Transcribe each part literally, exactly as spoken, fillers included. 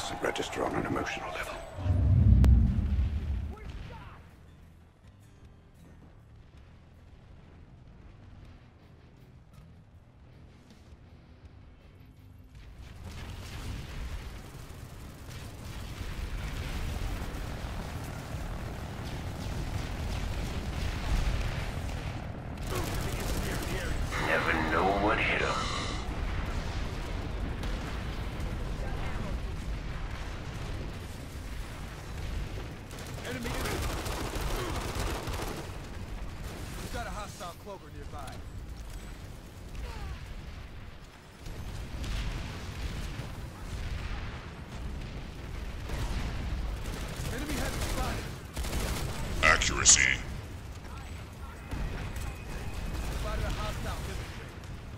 doesn't register on an emotional level. Never know what hit him. Enemy! We've got a hostile cloaker nearby. Enemy has spotted. Accuracy. Spotted a hostile infantry.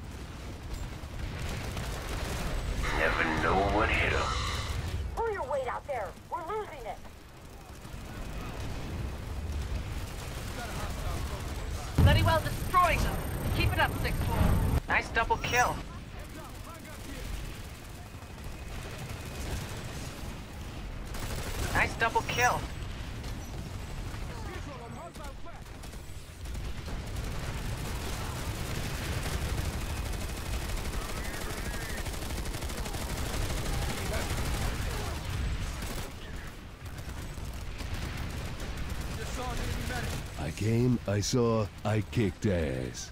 Never know what hit him. Pull your weight out there. We're losing it. Bloody well destroying them. Keep it up, six four. Nice double kill. Nice double kill. Just saw an enemy medic. I came, I saw, I kicked ass.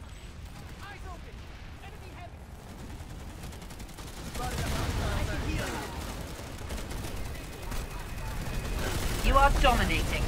Spotted a hostile medic. You are dominating.